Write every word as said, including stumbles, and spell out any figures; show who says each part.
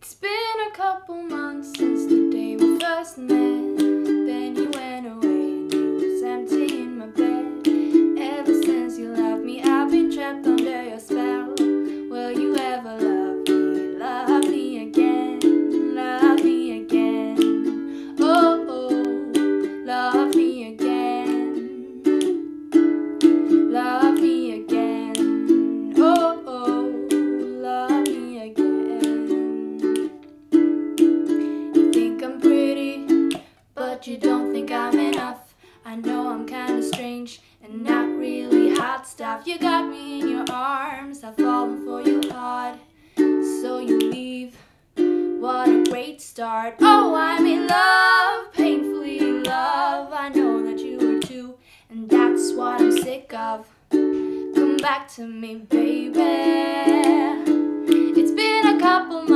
Speaker 1: It's been a couple months since the day we first met. Then you went away and it was empty in my bed. Ever since you left me, I've been trapped under your spell. Will you ever love me, love me again, love me again? Oh, oh, love me again, love me again. Oh, oh, love me again. You think I'm pretty, but you don't think I'm enough. I know I'm kinda strange and not really hot stuff. You got me in your arms, I've fallen for you hard. So you leave, what a great start. Oh, I'm in love, painfully in love. I know that you were too, and that's what I'm sick of. Come back to me, baby. It's been a couple months